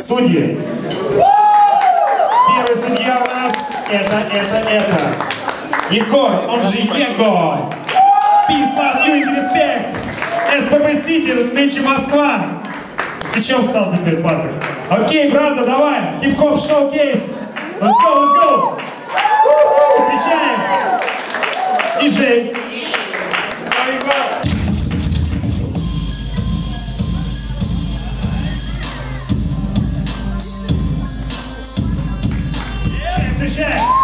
Судьи. Первый судья у нас это. Егор, он же Его. Peace, love, unity, respect. СПБ Сити, нынче Москва. С чем стал теперь пацан? Окей, браза, давай. Хип-хоп шоу-кейс. Let's go, let's go. Встречаем. Диджей. Встречаем.